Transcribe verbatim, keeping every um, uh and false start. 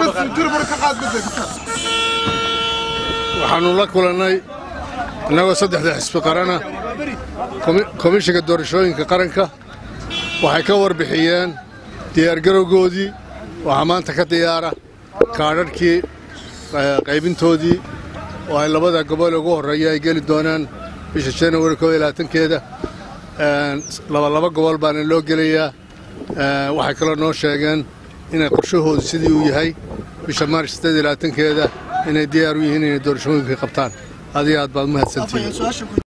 waxaanu la kulanay inagoo saddexda xisbi qarana komishiga doorashooyinka qaranka waxay ka warbixiyeen diyaargarowgoodii waxaa maanta ka diyaara kaadhadhkii qaybintoodii oo ay labada gobol ugu horreeya ay geli doonaan bisha January koob iyo labaatankeeda laba gobol baana loo gelayaa waxay kaloo noo sheegeen inay qorshahoodu sidii uu yahay bisha Maaris siddeed iyo labaatankeeda inay diyaar u yihiin inay doorashooyinka qabtaan. Adiga aad baad mahadsantihiin.